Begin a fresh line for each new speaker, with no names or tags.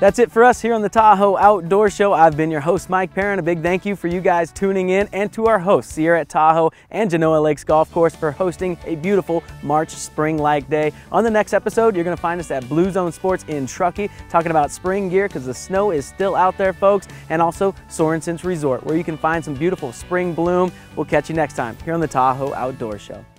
That's it for us here on the Tahoe Outdoor Show. I've been your host, Mike Perrin. A big thank you for you guys tuning in, and to our hosts, Sierra at Tahoe and Genoa Lakes Golf Course, for hosting a beautiful March spring-like day. On the next episode, you're going to find us at Blue Zone Sports in Truckee, talking about spring gear because the snow is still out there, folks, and also Sorensen's Resort, where you can find some beautiful spring bloom. We'll catch you next time here on the Tahoe Outdoor Show.